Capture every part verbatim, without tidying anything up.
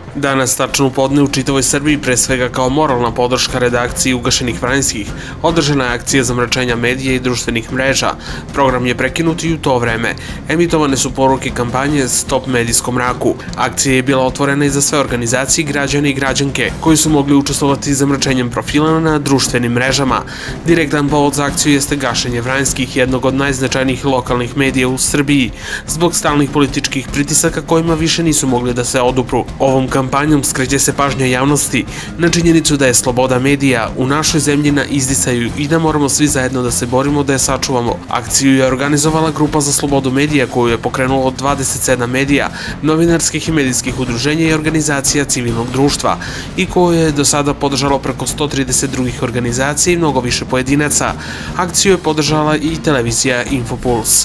Danas, tačno u podne, u čitavoj Srbiji, pre svega kao moralna podrška redakciji Ugašenih Vranjskih, održana je akcija zamračenja medija i društvenih mreža. Program je prekinut i u to vreme. Emitovane su poruke kampanje Stop medijskom mraku. Akcija je bila otvorena i za sve organizacije, građane i građanke, koji su mogli učestvovati zamračenjem profila na društvenim mrežama. Direktan povod za akciju jeste gašenje Vranjskih, jednog od najznačajnijih lokalnih medija u Srbiji, zbog stalnih političkih pritisaka kojima više nisu mogli da se odupru. Ovom kampanjom skreće se pažnja javnosti na činjenicu da je sloboda medija u našoj zemlji na izdisaju i da moramo svi zajedno da se borimo da je sačuvamo. Akciju je organizovala Grupa za slobodu medija, koju je pokrenulo dvadeset sedam medija, novinarskih i medijskih udruženja i organizacija civilnog društva i koju je do sada podržalo preko sto trideset drugih organizacija i mnogo više pojedinaca. Akciju je podržala i televizija Infopuls.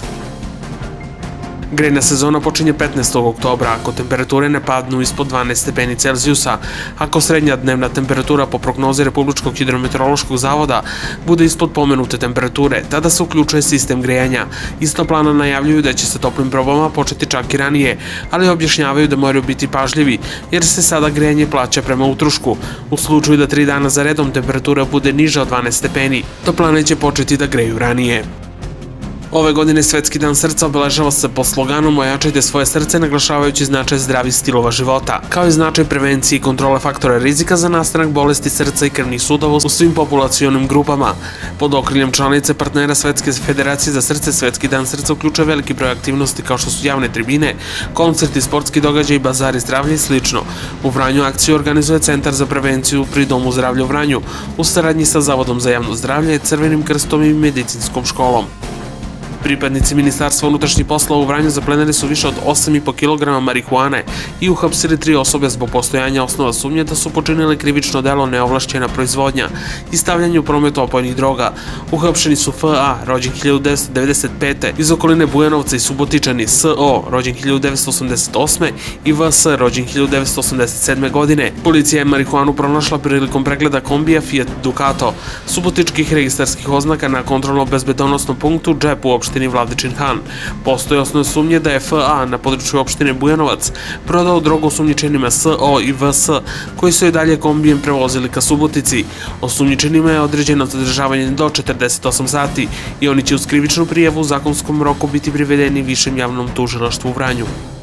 Grejna sezona počinje petnaestog oktobra ako temperature ne padnu ispod dvanaest stepeni Celzijusa. Ako srednja dnevna temperatura po prognozi Republičkog hidrometeorološkog zavoda bude ispod pomenute temperature, tada se uključuje sistem grejanja. Iz toplana najavljuju da će se toplim probama početi čak i ranije, ali objašnjavaju da moraju biti pažljivi, jer se sada grejanje plaća prema utrošku. U slučaju da tri dana za redom temperatura bude niža od dvanaest stepeni, toplane će početi da greju ranije. Ove godine Svetski dan srca obeležava se po sloganom Ojačajte svoje srce, naglašavajući značaj zdravih stilova života, kao i značaj prevencije i kontrole faktora rizika za nastanak bolesti srca i krvnih sudova u svim populacionim grupama. Pod okriljem članice partnera Svetske federacije za srce, Svetski dan srca uključuje veliki broj aktivnosti kao što su javne tribine, koncerti, sportski događaji, bazari zdravlja i slično. U Vranju akciju organizuje Centar za prevenciju pri Domu zdravlja u Vranju, u saradnji sa Zavodom za javno zdravlje, Crvenim krstom i medicinskom školom. Pripadnici Ministarstva unutrašnjih poslova u Vranju zaplenili su više od osam i po kilograma marihuane i uhapsili tri osobe zbog postojanja osnova sumnje da su počinili krivično delo neovlašćena proizvodnja i stavljanje u prometu opojnih droga. Uhapšeni su F A, rođen hiljadu devetsto devedeset pete, iz okoline Bujanovca i Subotičani, S O, rođen hiljadu devetsto osamdeset osme i V S, rođen hiljadu devetsto osamdeset sedme godine. Policija je marihuanu pronašla prilikom pregleda kombija Fiat Ducato, subotičkih registarskih oznaka na kontrolno-bezbedonosnom punktu Džep u opštini Vladičin Han. Postoje osnovne sumnje da je F A na području opštine Bujanovac prodao drogu osumnjičenima S O i V S, koji su je dalje kombijem prevozili ka Subotici. Osumnjičenima je određeno zadržavanje do četrdeset osam sati i oni će uz krivičnu prijavu u zakonskom roku biti privedeni Višem javnom tužilaštvu u Vranju.